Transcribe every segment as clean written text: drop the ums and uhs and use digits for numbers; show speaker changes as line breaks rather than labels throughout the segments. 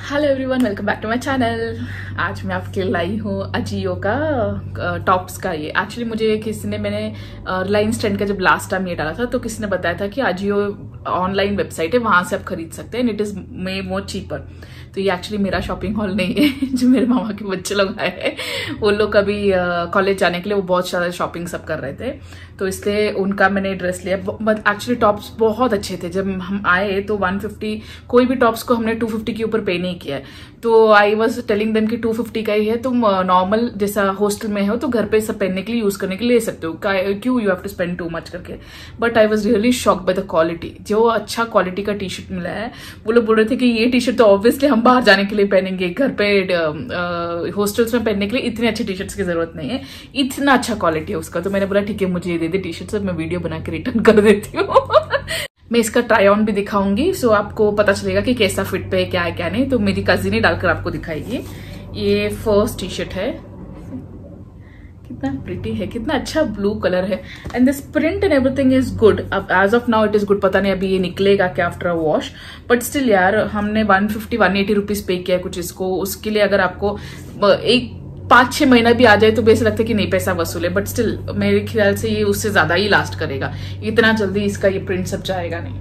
Hello everyone, welcome back to my channel. आज मैं आपके लिए लाई हूँ अजियो का टॉप्स का। ये एक्चुअली मुझे किसी ने, मैंने रिलायंस ट्रेंड का जब लास्ट टाइम ये डाला था तो किसी ने बताया था कि अजियो ऑनलाइन वेबसाइट है, वहां से आप खरीद सकते हैं, it is may more cheaper. तो ये एक्चुअली मेरा शॉपिंग हॉल नहीं है जो मेरे मामा के बच्चे लोग आए हैं, वो लोग अभी कॉलेज जाने के लिए वो बहुत सारा शॉपिंग सब कर रहे थे, तो इसलिए उनका मैंने ड्रेस लिया। एक्चुअली टॉप्स बहुत अच्छे थे। जब हम आए तो 150, कोई भी टॉप्स को हमने 250 के ऊपर पे नहीं किया है। तो आई वॉज टेलिंग देम कि 250 का ही है, तुम नॉर्मल जैसा हॉस्टल में हो तो घर पे सब पहनने के लिए यूज करने के लिए ले सकते हो, क्यों you have to spend too much करके। But I was really shocked by the quality. जो अच्छा क्वालिटी का टी शर्ट मिला है, वो लोग बोल रहे थे कि ये टी शर्ट तो ऑब्वियसली हम बाहर जाने के लिए पहनेंगे, घर पे हॉस्टल्स में पहनने के लिए इतने अच्छे टी शर्ट्स की जरूरत नहीं है, इतना अच्छा क्वालिटी है उसका। तो मैंने बोला ठीक है, मुझे ये दे दे टी शर्ट, मैं वीडियो बना के रिटर्न कर देती हूँ मैं इसका ट्राई ऑन भी दिखाऊंगी, सो आपको पता चलेगा कि कैसा फिट पे है, क्या है क्या नहीं। तो मेरी कजिन ही डालकर आपको दिखाएगी। ये फर्स्ट टी शर्ट है, कितना प्रिटी है, कितना अच्छा ब्लू कलर है, and this print and everything is good. अब as of now it is good, पता नहीं अभी ये निकलेगा क्या after a wash, but still यार हमने 150-180 रुपीज पे किया कुछ इसको। उसके लिए अगर आपको एक 5-6 महीना भी आ जाए तो बेस लगता है कि नहीं पैसा वसूल है, बट स्टिल मेरे ख्याल से ये उससे ज्यादा ही लास्ट करेगा। इतना जल्दी इसका ये प्रिंट सब जाएगा नहीं।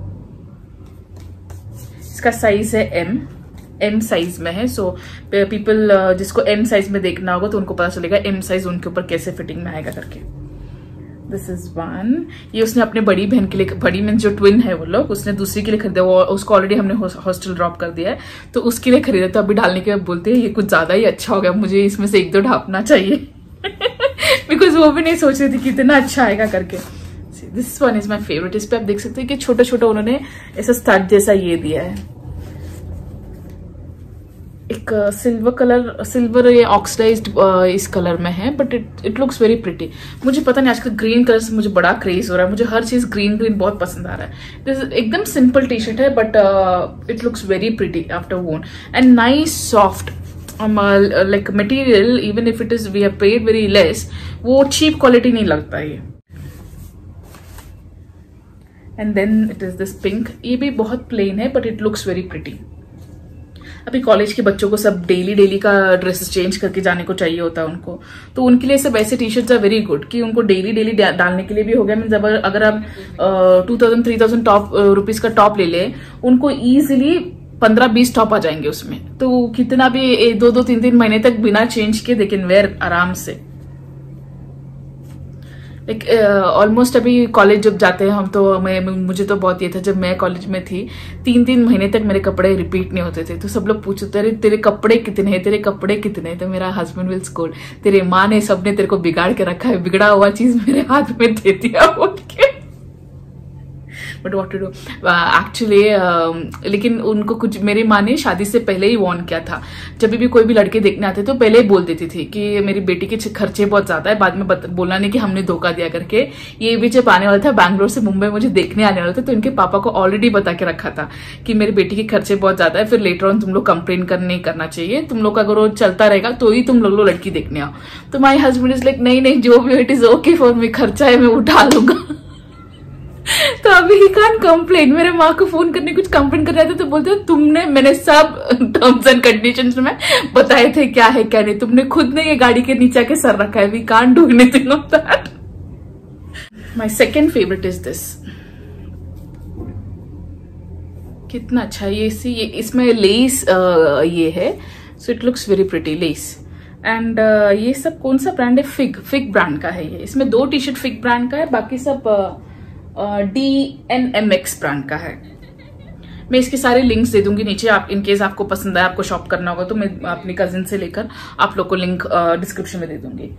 इसका साइज है एम साइज में है, सो पीपल जिसको एम साइज में देखना होगा तो उनको पता चलेगा एम साइज उनके ऊपर कैसे फिटिंग में आएगा करके। This is one. ये उसने अपने बड़ी बहन के लिए, बड़ी मीन्स जो ट्विन है वो लोग, उसने दूसरी के लिए खरीदा, वो उसको ऑलरेडी हमने हॉस्टल ड्रॉप कर दिया है, तो उसके लिए खरीदा। तो अभी डालने के बाद बोलते हैं ये कुछ ज्यादा ही अच्छा हो गया, मुझे इसमें से 1-2 ढापना चाहिए बिकॉज वो भी नहीं सोच रही थी कि इतना अच्छा आएगा करके। This one is my favourite. इस पे आप देख सकते हैं कि छोटा छोटा उन्होंने ऐसा स्टड जैसा ये दिया है, एक सिल्वर ये ऑक्सीडाइज्ड इस कलर में है, but it looks very pretty. मुझे पता नहीं, आजकल ग्रीन कलर से मुझे बड़ा क्रेज हो रहा है, मुझे हर चीज ग्रीन बहुत पसंद आ रहा है। एकदम सिंपल टी शर्ट है, but it looks very pretty after won and nice soft like material. Even if it is we have paid very less, वो चीप क्वालिटी नहीं लगता ये। And then it is this pink. ये भी बहुत plain है, but it looks very pretty. अभी college के बच्चों को सब डेली का ड्रेसेस चेंज करके जाने को चाहिए होता है उनको, तो उनके लिए सब ऐसे T shirts are very good कि उनको डेली डालने के लिए भी हो गया। मीन्स अगर आप 2000-3000 रुपीज का टॉप ले ले, उनको इजीली 15-20 टॉप आ जाएंगे उसमें। तो कितना भी 2-3 महीने तक बिना चेंज के दे कैन वेयर आराम से। ऑलमोस्ट अभी कॉलेज जब जाते हैं हम तो मुझे तो बहुत ये था, जब मैं कॉलेज में थी 3-3 महीने तक मेरे कपड़े रिपीट नहीं होते थे, तो सब लोग पूछते थे तेरे कपड़े कितने हैं, तेरे कपड़े कितने हैं। तो मेरा हस्बैंड विल स्कोल्ड, तेरे माँ ने सबने तेरे को बिगाड़ के रखा है, बिगड़ा हुआ चीज मेरे हाथ में दे दिया उनके। But what to do actually. लेकिन उनको कुछ, मेरी माँ ने शादी से पहले ही वार्न किया था, जब भी कोई भी लड़के देखने आते तो पहले ही बोल देती थी कि मेरी बेटी के खर्चे बहुत ज्यादा है, बाद में बोलना नहीं कि हमने धोखा दिया करके। ये भी जब आने वाला था बैंगलोर से मुंबई मुझे देखने आने वाला था, तो इनके पापा को ऑलरेडी बता के रखा था कि मेरी बेटी के खर्चे बहुत ज्यादा है, फिर लेटर ऑन तुम लोग कंप्लेन नहीं करना चाहिए, तुम लोग अगर वो चलता रहेगा तो ही तुम लोग लड़की देखने आओ। तो माई हस्बैंड इज लाइक नहीं जो भी it is okay for me, खर्चा है मैं उठा लूंगा तो अभी ही कान कंप्लेन। मेरे माँ को फोन करने कुछ कंप्लेन कर रहे थे तो बोलते तुमने, मैंने सब टर्म्स एंड कंडीशंस में बताए थे क्या है क्या नहीं, तुमने खुद ने ये गाड़ी के नीचे के सर रखा है, we can't do anything of that. My second favourite is this. कितना अच्छा ये इसमें लेस ये है, so it looks very pretty lace. And ये सब कौन सा ब्रांड है? फिग ब्रांड का है ये। इसमें 2 टी शर्ट फिग ब्रांड का है, बाकी सब DNMX ब्रांड का है। मैं इसके सारे लिंक्स दे दूंगी नीचे, आप इनकेस आपको पसंद आया, आपको शॉप करना होगा तो मैं अपनी कजिन से लेकर आप लोग को लिंक डिस्क्रिप्शन में दे दूंगी।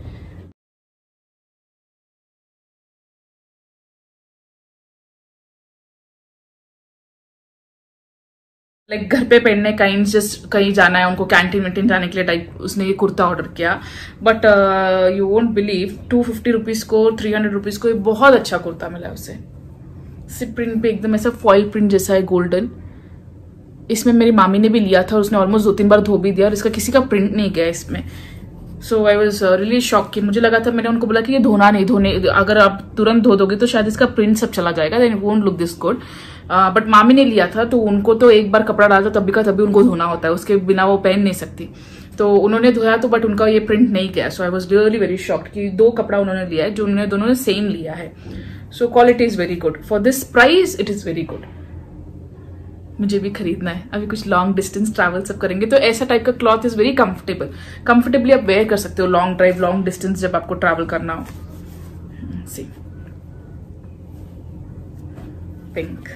लाइक घर पे पहनने का, जस्ट कहीं जाना है उनको, कैंटीन वेंटीन जाने के लिए टाइप, उसने ये कुर्ता ऑर्डर किया। But you won't believe 250 rupees को, 300 रुपीज को बहुत अच्छा कुर्ता मिला उसे। सिप प्रिंट पे एकदम ऐसा फॉइल प्रिंट जैसा है, गोल्डन। इसमें मेरी मामी ने भी लिया था और उसने ऑलमोस्ट 2-3 बार धो भी दिया, और इसका किसी का प्रिंट नहीं गया इसमें। So I was really shock कि मुझे लगा था, मैंने उनको बोला कि ये धोना नहीं, धोने अगर आप तुरंत धो दोगे तो शायद इसका प्रिंट सब चला जाएगा, then it won't look this good. But मामी ने लिया था तो उनको तो एक बार कपड़ा डाला तभी का तभी उनको धोना होता है, उसके बिना वो पहन नहीं सकती। तो उन्होंने धोया तो बट उनका ये प्रिंट नहीं गया। So I was really very shocked कि 2 कपड़ा उन्होंने लिया है जो उन्होंने दोनों ने सेम लिया है। So quality is very good for this price, it is very good. मुझे भी खरीदना है, अभी कुछ लॉन्ग डिस्टेंस ट्रैवल सब करेंगे तो ऐसा टाइप का cloth is very comfortable, comfortably आप वेयर कर सकते हो लॉन्ग ड्राइव, लॉन्ग डिस्टेंस जब आपको ट्रैवल करना हो। सी पिंक,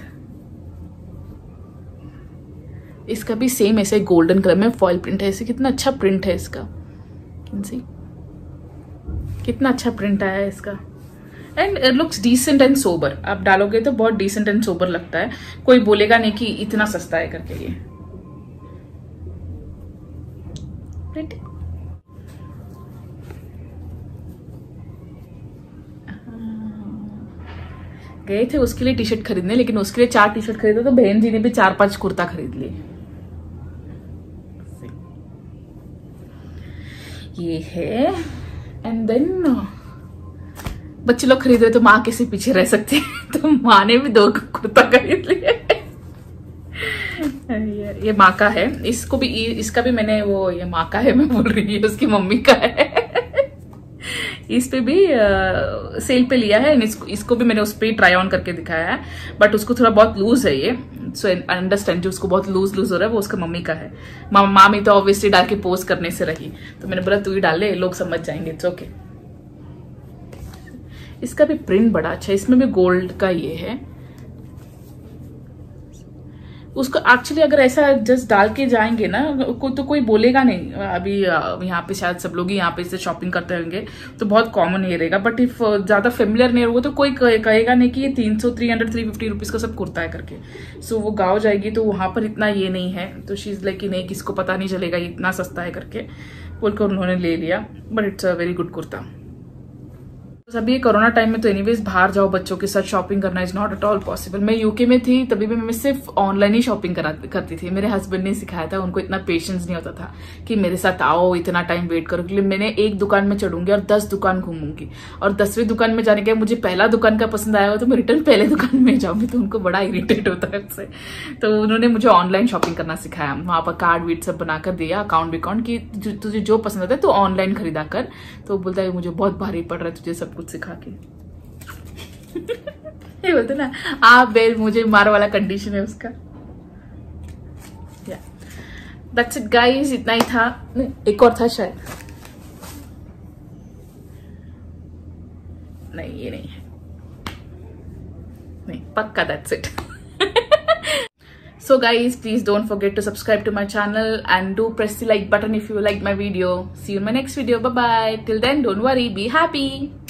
इसका भी सेम ऐसे गोल्डन कलर में फॉइल प्रिंट है, ऐसे कितना अच्छा प्रिंट है इसका, सी कितना अच्छा प्रिंट आया है इसका। And it looks decent and sober, आप डालोगे तो बहुत डिसेंट एंड सोबर लगता है, कोई बोलेगा नहीं कि इतना सस्ता है करके। ये गए थे उसके लिए टी शर्ट खरीदने, लेकिन उसके लिए 4 टी शर्ट खरीदा तो बहन जी ने भी 4-5 कुर्ता खरीद लिए। ये है। एंड देन बच्चे लोग खरीद रहे तो माँ कैसे पीछे रह सकती है, तो माँ ने भी 2 कुर्ता खरीद लिए। ये माँ का है, इसको भी, इसका भी मैंने वो, ये माँ का है मैं बोल रही हूँ, उसकी मम्मी का है। इस पे भी सेल पे लिया है, इसको भी मैंने उस पे ट्राई ऑन करके दिखाया है, बट उसको थोड़ा बहुत लूज है ये। सो अंडरस्टैंड, जो उसको बहुत लूज हो रहा है वो उसका मम्मी का है। मामी तो ऑब्वियसली डाल के पोस्ट करने से रही, तो मैंने बोला तू ही डाल ले, लोग समझ जाएंगे, इट्स ओके। इसका भी प्रिंट बड़ा अच्छा है, इसमें भी गोल्ड का ये है। उसको एक्चुअली अगर ऐसा जस्ट डाल के जाएंगे ना तो कोई बोलेगा नहीं। अभी यहाँ पे शायद सब लोग यहाँ पे से शॉपिंग करते होंगे तो बहुत कॉमन ये रहेगा, बट इफ ज्यादा फेमिलियर नहीं होगा तो कोई कहेगा नहीं कि ये 350 रुपीज का सब कुर्ता है करके। सो वो गाँव जाएगी तो वहां पर इतना ये नहीं है, तो शी इज लाइक कि नहीं, किसको पता नहीं चलेगा ये इतना सस्ता है करके बोलकर उन्होंने ले लिया, but it's a very good kurta. अभी कोरोना टाइम में तो एनीवेज बाहर जाओ बच्चों के साथ शॉपिंग करना is not at all possible. मैं यूके में थी तभी भी मैं सिर्फ ऑनलाइन ही शॉपिंग करती थी। मेरे हस्बैंड ने सिखाया था, उनको इतना पेशेंस नहीं होता था कि मेरे साथ आओ इतना टाइम वेट करो, क्योंकि मैंने एक दुकान में चढ़ूंगी और 10 दुकान घूमूंगी, और 10वीं दुकान में जाने के मुझे पहला दुकान का पसंद आया हो तो मैं रिटर्न पहले दुकान में जाऊंगी, तो उनको बड़ा इरिटेट होता है उससे। तो उन्होंने मुझे ऑनलाइन शॉपिंग करना सिखाया, वहां पर कार्ड वीट सब बनाकर दिया, अकाउंट विकाउंट की तुझे जो पसंद आता है तो ऑनलाइन खरीदा कर। तो बोलता है मुझे बहुत भारी पड़ रहा है तुझे सब कुछ सिखा के। ये बोलते ना आप बेल मुझे मार वाला कंडीशन है उसका। दैट्स इट गाइस, इतना ही था। एक और था शायद, नहीं ये नहीं है, नहीं पक्का that's it. So guys, please don't forget to subscribe to my channel and do press the like button if you like my video. See you in my next video. Bye bye. Till then, don't worry, be happy.